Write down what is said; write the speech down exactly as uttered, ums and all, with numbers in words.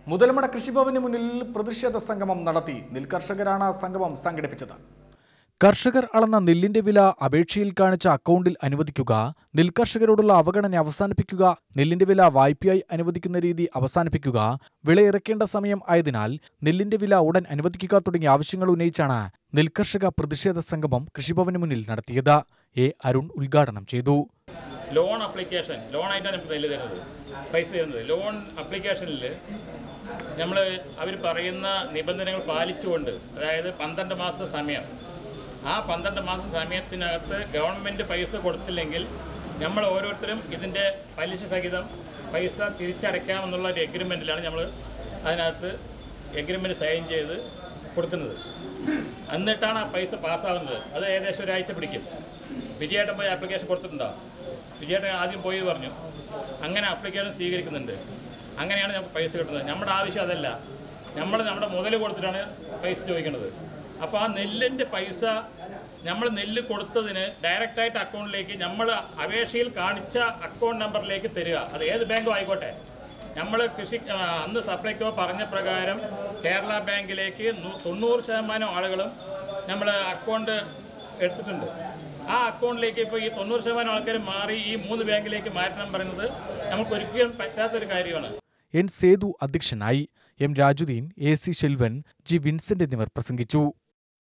മുതലമട കൃഷിഭവന് മുന്നിൽ പ്രതിഷേധ സംഗമം നടത്തി. നെൽകർഷകരാണ് സംഗമം സംഘടിപ്പിച്ചത്. കർഷകർ അളന്ന നെല്ലിന്റെ വില അപേക്ഷയിൽ കാണിച്ച അക്കൗണ്ടിൽ അനുവദിക്കുക, നെൽകർഷകരോടുള്ള അവഗണന അവസാനിപ്പിക്കുക, നെല്ലിന്റെ വില വായ്പയായി അനുവദിക്കുന്ന രീതി അവസാനിപ്പിക്കുക, വിള ഇറക്കേണ്ട സമയം ആയതിനാൽ നെല്ലിന്റെ വില ഉടൻ അനുവദിക്കുക തുടങ്ങിയ ആവശ്യങ്ങൾ ഉന്നയിച്ചാണ് നെൽകർഷക പ്രതിഷേധ സംഗമം കൃഷിഭവന് മുന്നിൽ നടത്തിയത്. എ അരുൺ ഉദ്ഘാടനം ചെയ്തു. ലോൺ അപ്ലിക്കേഷൻ ലോണായിട്ടാണ് നമുക്ക് നെല്ല് തരുന്നത്, പൈസ തരുന്നത്. ലോൺ അപ്ലിക്കേഷനിൽ നമ്മൾ അവർ പറയുന്ന നിബന്ധനകൾ പാലിച്ചുകൊണ്ട്, അതായത് പന്ത്രണ്ട് മാസത്തെ സമയം, ആ പന്ത്രണ്ട് മാസം സമയത്തിനകത്ത് ഗവൺമെൻറ് പൈസ കൊടുത്തില്ലെങ്കിൽ നമ്മൾ ഓരോരുത്തരും ഇതിൻ്റെ പലിശ സഹിതം പൈസ തിരിച്ചടയ്ക്കാമെന്നുള്ള ഒരു എഗ്രിമെൻറ്റിലാണ് നമ്മൾ അതിനകത്ത് എഗ്രിമെൻറ്റ് സൈൻ ചെയ്ത് കൊടുക്കുന്നത്. എന്നിട്ടാണ് ആ പൈസ പാസ്സാകുന്നത്. അത് ഏകദേശം ഒരാഴ്ച പിടിക്കും. വിജയേട്ടൻ പോയി ആപ്ലിക്കേഷൻ കൊടുത്തിട്ടുണ്ടോ? വിജയേട്ടൻ ആദ്യം പോയി പറഞ്ഞു. അങ്ങനെ ആപ്ലിക്കേഷൻ സ്വീകരിക്കുന്നുണ്ട്. അങ്ങനെയാണ് നമുക്ക് പൈസ കിട്ടുന്നത്. നമ്മുടെ ആവശ്യം അതല്ല. നമ്മൾ നമ്മുടെ മുതൽ കൊടുത്തിട്ടാണ് പൈസ ചോദിക്കുന്നത്. അപ്പോൾ ആ നെല്ലിൻ്റെ പൈസ നമ്മൾ നെല്ല് കൊടുത്തതിന് ഡയറക്റ്റായിട്ട് അക്കൗണ്ടിലേക്ക് നമ്മൾ അപേക്ഷയിൽ കാണിച്ച അക്കൗണ്ട് നമ്പറിലേക്ക് തരിക. അത് ഏത് ബാങ്കും ആയിക്കോട്ടെ. നമ്മൾ കൃഷി അന്ന് സപ്ലൈക്കോ പറഞ്ഞ പ്രകാരം കേരള ബാങ്കിലേക്ക് തൊണ്ണൂറ് ശതമാനം ആളുകളും നമ്മൾ അക്കൗണ്ട് എടുത്തിട്ടുണ്ട്. ആ അക്കൗണ്ടിലേക്ക് ഇപ്പോൾ ഈ തൊണ്ണൂറ് ശതമാനം ആൾക്കാർ മാറി ഈ മൂന്ന് ബാങ്കിലേക്ക് മാറ്റണം പറയുന്നത് നമുക്ക് ഒരിക്കലും പറ്റാത്തൊരു കാര്യമാണ്. എൻ സേതു അധ്യക്ഷനായി. M Rajuddeen, A C Shelvan, G Vincent എന്നിവർ പ്രസംഗിച്ചു.